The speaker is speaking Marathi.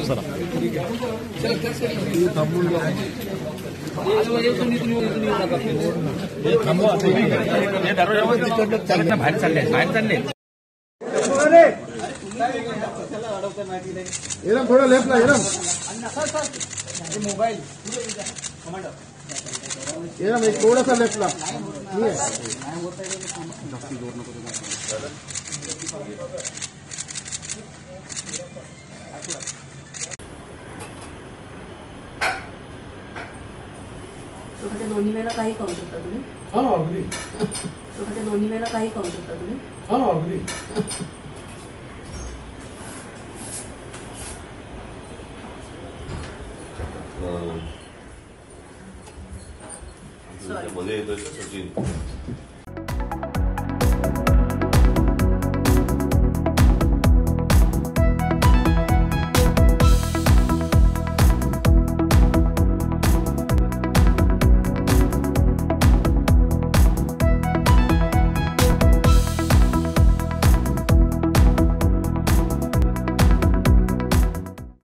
सर बाहेर चालले थोड़ा लेफ्ट ला मोबाइल एक थोड़ा सा लेफ्ट ला दोन्ही वेळेला काही खाऊ शकता तुम्ही? अगदी दोन्ही वेळेला काही खाऊ शकता तुम्ही? अगदी मध्ये येतोय सचिन